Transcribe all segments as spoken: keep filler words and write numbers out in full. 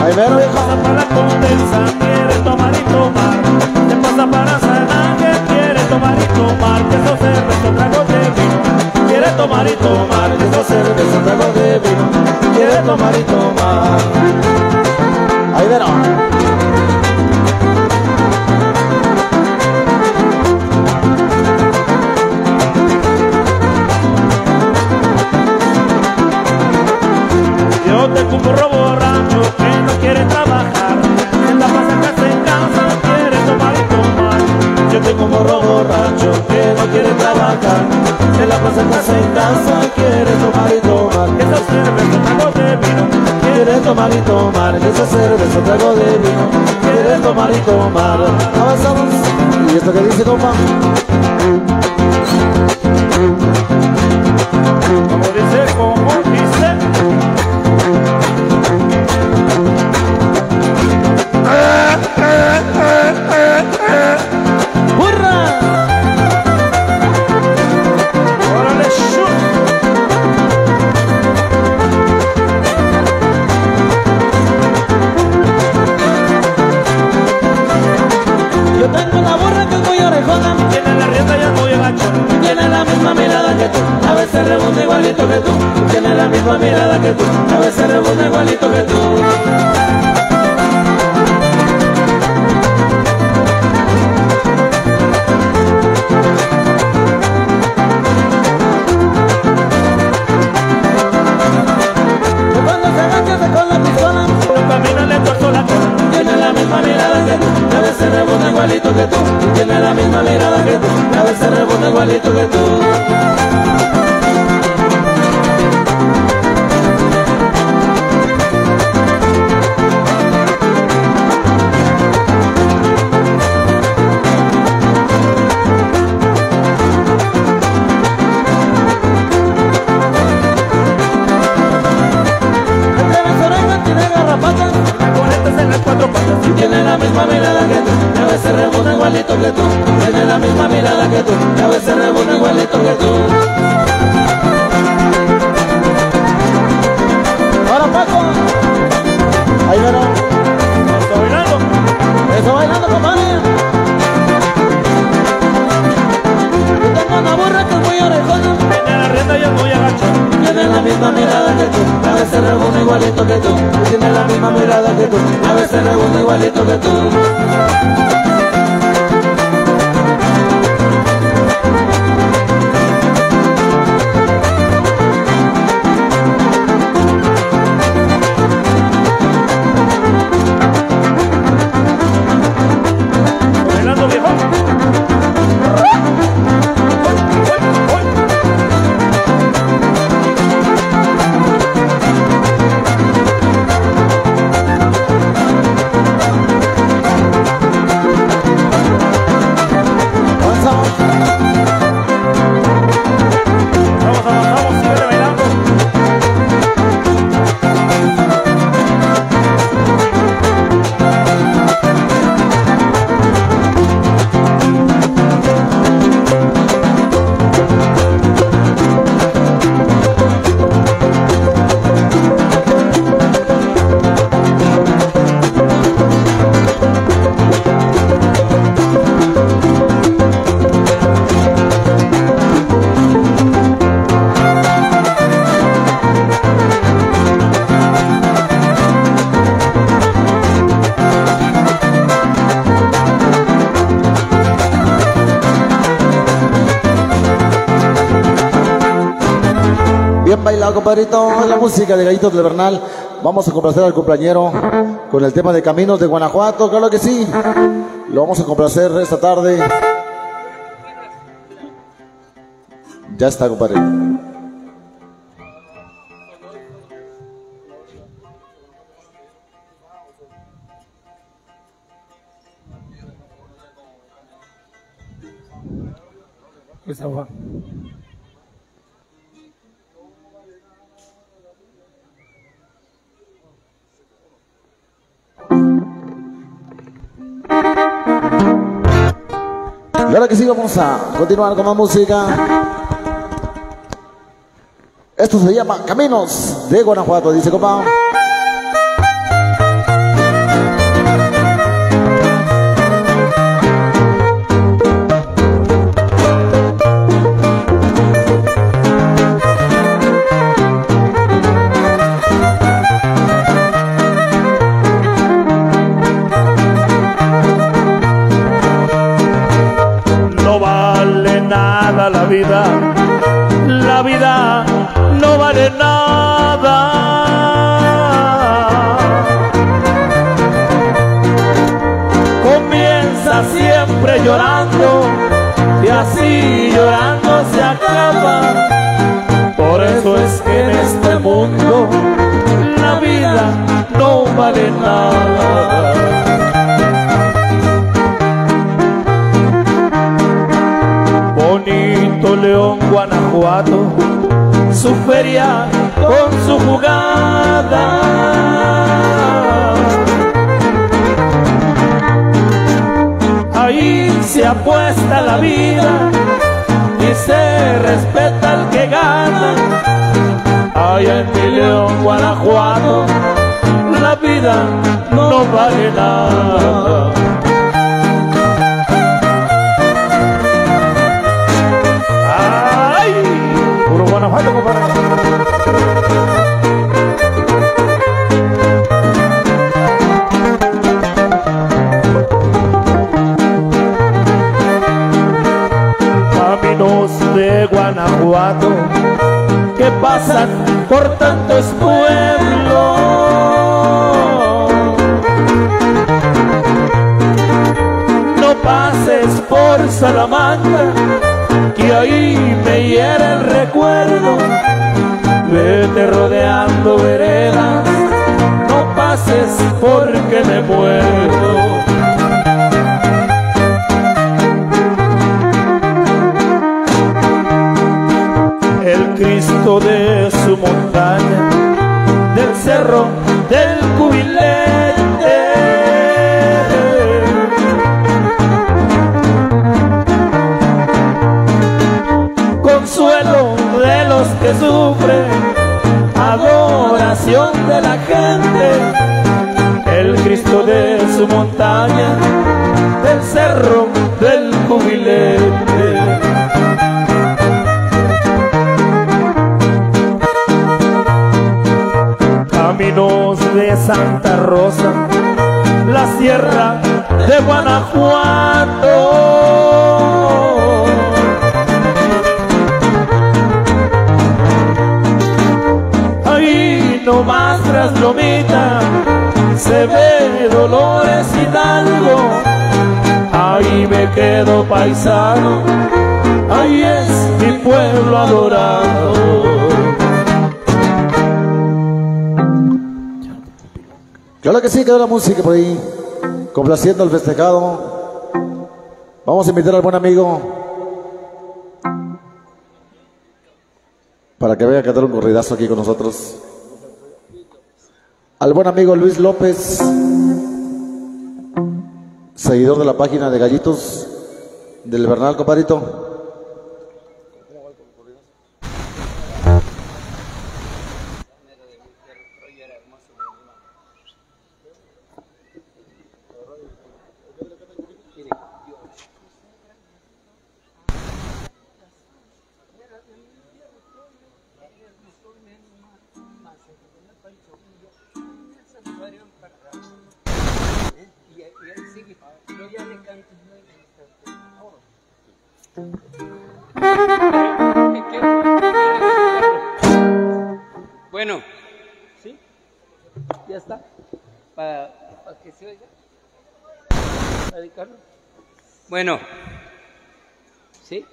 Ahí mero, Se pasa para la Condesa, quiere tomar y tomar. Se pasa para San Ángel, quiere tomar y tomar. Que eso cerveza, trago de vino. Quiere tomar y tomar. Que eso cerveza, trago de vino. Quiere tomar y tomar. ahí mero. Yo tengo un burro borracho que no quiere trabajar. En la plaza que se cansa, quiere tomar y tomar. Yo tengo un burro borracho que no quiere trabajar. En la plaza que se cansa, quiere tomar y tomar. Que esa cerveza, trago de vino. Quiere tomar y tomar. Que esa cerveza, trago de vino. Quiere tomar y tomar. Avanzamos. ¿Y esto que dice, compa? Como dice, como dice. ¡Burra! ¡Órale, shoot! Yo tengo una burra que es muy orejona. Tiene la rienda ya muy agachona. Tiene la misma mirada que tú, a veces rebunda igualito que tú. Tiene la misma mirada que tú, a veces rebunda igualito que tú. Y cuando se agacha se con la pistola, No camina, le torzo la cola. tiene la misma mirada que tú, a veces rebunda igualito que tú. Tiene la misma mirada que tú, a veces rebunda igualito que tú. Entre las orejas tiene garrapatas, Coletas en las cuatro patas. y tiene la misma mirada que tú, a veces rebunda igualito que tú. Tiene la misma mirada que tú, a veces rebunda igualito que tú. Ahora Paco, ahí mero, Está bailando. eso bailando, compadre. Yo tengo una burra que es muy orejona, Tiene la rienda ya muy agachona. tiene la misma mirada que tú, a veces rebunda igualito que tú. Tiene la misma mirada que tú, a veces rebunda igualito que tú. Bailando, viejo. Avanzamos. Vamos, avanzamos, sigue bailando. Bien bailado, compadrito. La música de Gallitos del Bernal. Vamos a complacer al cumpleañero con el tema de Caminos de Guanajuato. Claro que sí. Lo vamos a complacer esta tarde. Ya está, compadre. Esa va. Y ahora que sí, vamos a continuar con más música. Esto se llama Caminos de Guanajuato, dice compa. nada la vida, la vida no vale nada. Comienza siempre llorando y así llorando se acaba. Por eso es que en este mundo la vida no vale nada. Bonito León, Guanajuato, su feria con su jugada. Ahí se apuesta la vida y se respeta al que gana. Allá en mi León, Guanajuato, la vida no vale nada. ¡Ay! Puro Guanajuato, compadre. Caminos de Guanajuato que pasan por tantos pueblos. No pases por Salamanca, que ahí me hiere el recuerdo. Vete rodeando veredas, no pases porque me muero. El Cristo de su montaña, del cerro del Cubilete, consuelo de los que sufren, adoración de la gente. El Cristo de su montaña, del cerro del Cubilete. Caminos de Santa Rosa, la sierra de Guanajuato. Ahí nomás tras Lomita se ve Dolores Hidalgo. Ahí me quedo paisano, ahí es mi pueblo adorado. Claro que sí, quedó la música por ahí, complaciendo al festejado. Vamos a invitar al buen amigo para que venga a cantar un corridazo aquí con nosotros. Al buen amigo Luis López, seguidor de la página de Gallitos del Bernal, compadrito. Bueno, ¿sí? Ya está. Para, para que se oiga. Para dedicarlo. Bueno, ¿sí?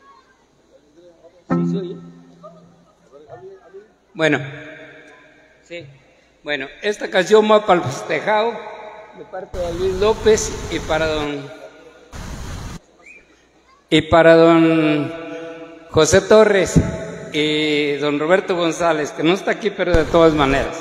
¿Sí se oye? Bueno, sí. Bueno, esta canción va para el festejado de parte de Luis López y para don y para don José Torres y don Roberto González, que no está aquí, pero de todas maneras.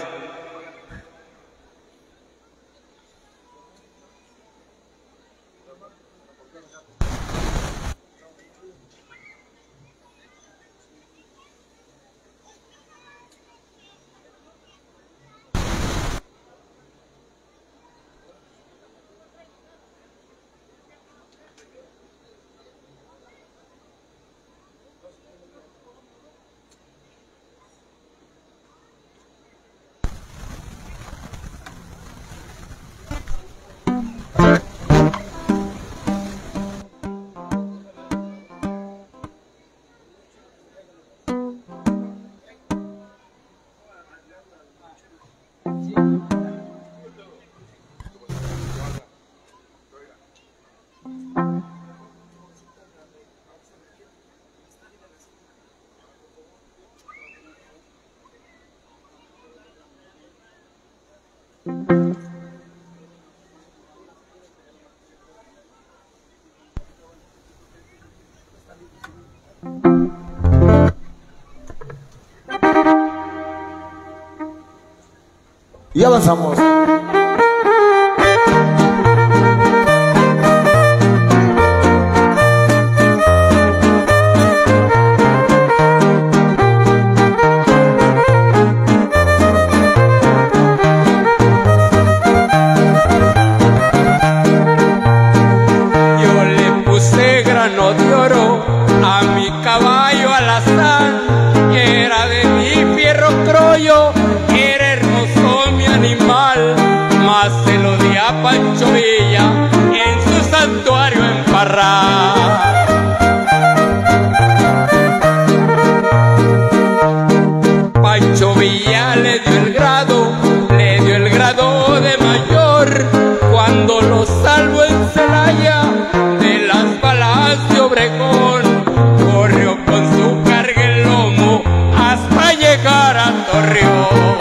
y avanzamos. De oro a mi caballo alazán, que era de mi fierro croyo, era hermoso mi animal, mas se lo di a Pancho Villa en su santuario en Parral. Pancho Villa le dio el grado, le dio el grado de mayor, cuando lo salvó en Celaya de las balas de Obregón, corrió con su carga el lomo hasta llegar a Torreón.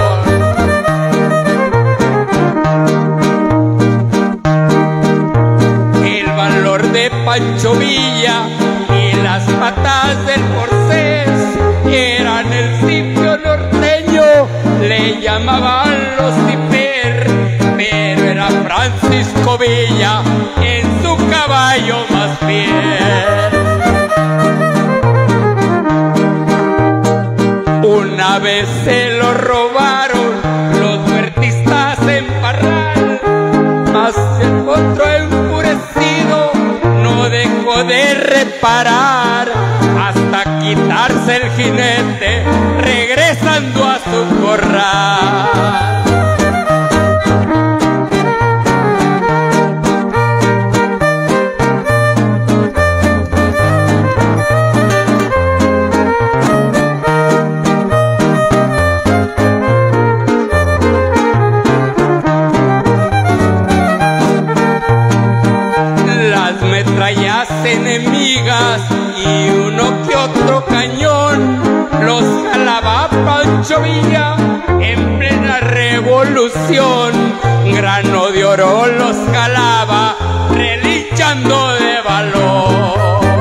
El valor de Pancho Villa y las patas del Porcés eran el sitio norteño, le llamaban los Tiper, pero era Francisco Villa en su caballo más fiel. Una vez se lo robaron los huertistas en Parral, mas el potro enfurecido no dejó de reparar hasta quitarse el jinete regresando a su corral. Metrallas enemigas y uno que otro cañón los jalaba Pancho Villa en plena revolución. Grano de oro los jalaba relinchando de valor.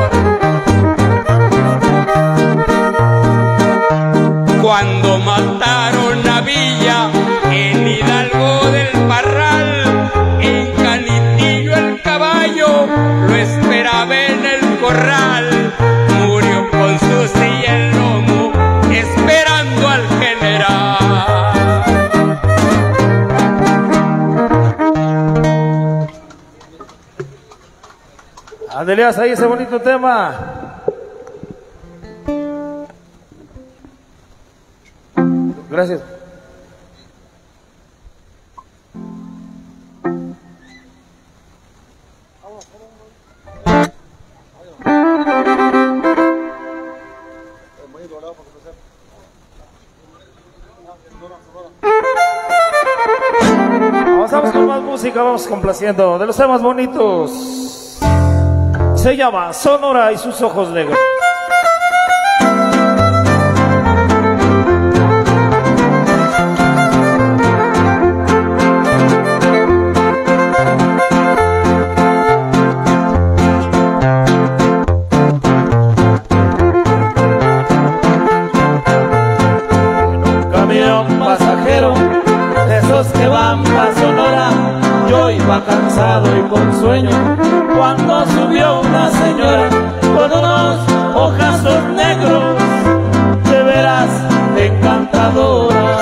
Cuando mataron a Villa en Hidalgo del Parral, en Canitillo el caballo lo esperaba en el corral, murió con su silla en lomo esperando al general. Andeleas, ahí ese bonito tema. Gracias. Avanzamos con más música, vamos complaciendo de los temas bonitos. Se llama Sonora y sus ojos negros. Que van pa' Sonora, yo iba cansado y con sueño, cuando subió una señora con unos ojazos negros, de veras encantadora.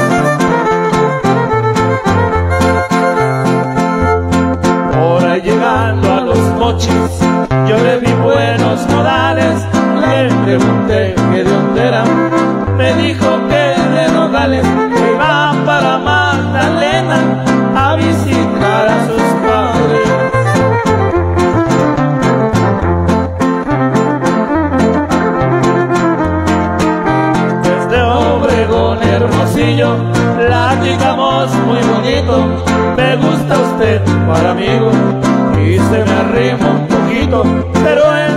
Por ahí llegando a los Mochis, yo le vi buenos modales, le pregunté que de dónde era, me dijo que de Nogales, que iba para Magdalena a visitar a sus padres. Desde Obregón, Hermosillo, platicamos muy bonito, me gusta usted para amigo, y se me arrima un poquito, pero él